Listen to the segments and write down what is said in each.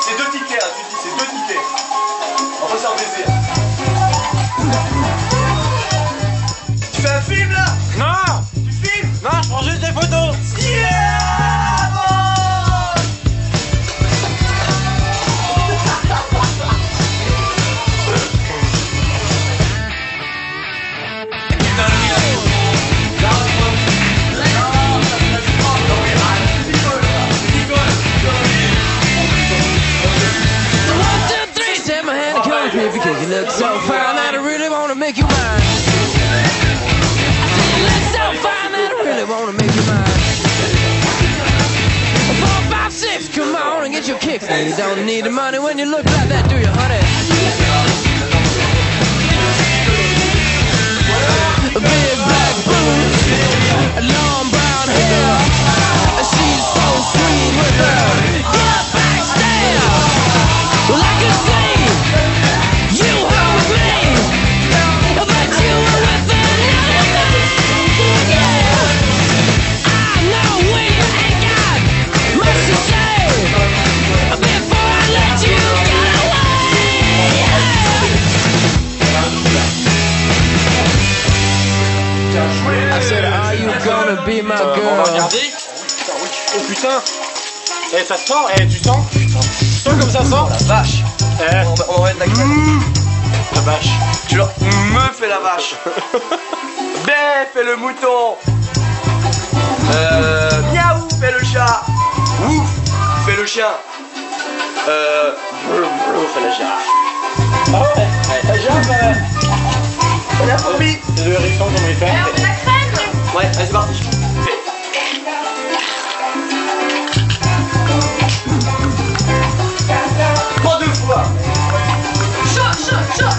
C'est 2 tickets, hein, tu dis, c'est 2 tickets. On va se faire baiser. Tu fais un film là? Non! Tu filmes? Non, je prends juste des photos! Because you look so fine that I really wanna make you mine. I said you look so fine that I really wanna make you mine. 4, 5, 6, come on and get your kicks. Now you don't need the money when you look like that, do you, honey? Big black boots, long brown hair. She's so sweet with her get back stare. Well, I can see you were with me, but you were with another man. Yeah, I know we ain't got much to say before I let you get away. I said, are you gonna be my On va girl? regarder. Oh putain. Eh, ça sent, eh, tu sens? Tu sens comme ça sent? La vache. Eh. On va mettre la crème. La vache. Tu leur me fais la vache. Bé fait le mouton. Miaou fait le chat. Ouf fait le chien. Brrr fait le chat. Ah ouais? La jambe. La fourmi. C'est de hérisson qu'on les fait. On met la crème. Ouais, allez c'est parti. Pas 2 fois. Chaud, chaud, chaud.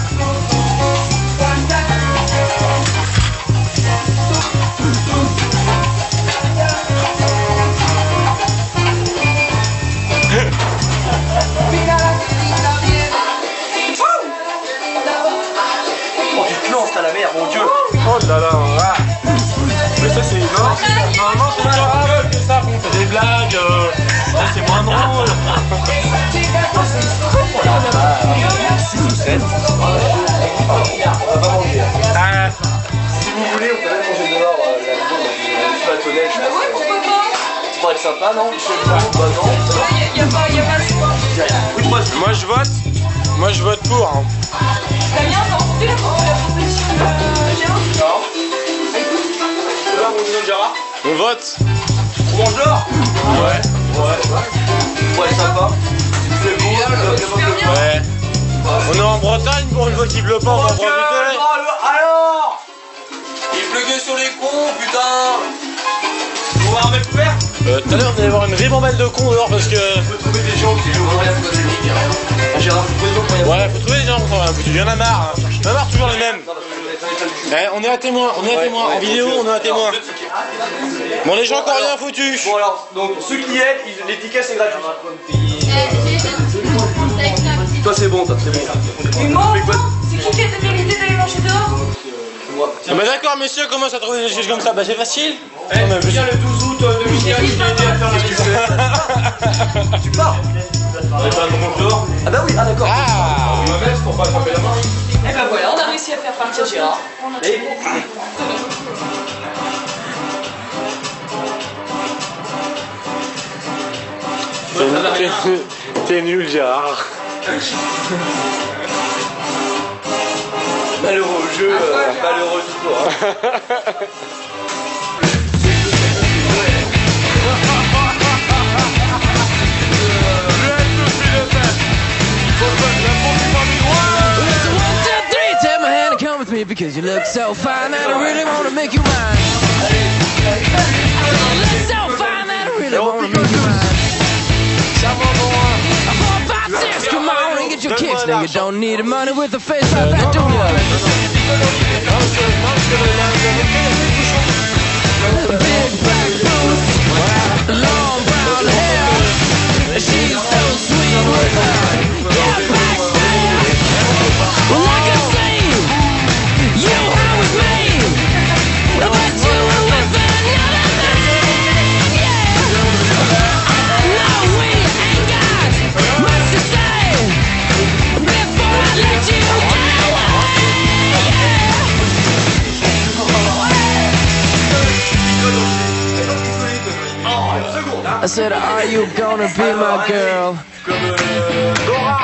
Oh tu te lances à la mer, mon dieu. Oh là là, ah. Mais ça c'est... Non, normalement c'est moins drôle que ça, on fait des blagues, ça c'est moins drôle. 6 ou 7. On va manger. Ah, Si vous voulez, on peut même manger dehors là-dedans, sous la tonnelle, je pense. Ouais, pourquoi pas? Ça pourrait être sympa, non? Bah non. Y a pas le choix. Oui, moi je vote pour. Hein. T'as bien entendu la proposition de Gérard? Non. Là, on dit Gérard. On vote. On mange dehors? Ouais. Ouais, sympa. C'est beau, Ouais. On est en Bretagne pour une fois qu'il pleut pas, on va en profiter. Alors il pleuvait sur les cons, putain. On va remettre couvert. Tout à l'heure, vous allez voir une ribambelle de cons dehors parce que... On peut trouver des gens qui jouent au Royal Cosmic. Gérard, faut trouver des gens pour y aller. Ouais, faut trouver des gens, il y en a marre. Il y en a marre toujours les mêmes. Eh, on est à témoin, en vidéo, on est à témoin. Bon, les gens encore rien foutus. Bon alors, donc ceux qui aident, les tickets c'est gratuit. Toi c'est bon, toi c'est bon. Mais moi, c'est qui a mérité d'aller manger dehors? Ah bah d'accord, messieurs, commence à trouver des choses comme ça, bah c'est facile. Eh, viens le 12 août 2015, il m'a aidé à faire la Tu pars? Ah bah oui, ah d'accord. Ah. Pour pas attraper la main. Eh ben voilà, on a réussi à faire partir Gérard. Et T'es nul, Gérard. malheureux jeu, malheureux tout court. Because you look so fine that I really wanna make you mine. You look so fine that I really wanna make you mine. 4, 5, 6, come on and get your kicks. Now you don't need the money with a face like that, do ya? Big black boots, long brown hair. She's so sweet with her get back stare. Well, I can see you were with me, but you were with another man. Yeah, I know we ain't got much to I said, are you gonna be my girl? Dora.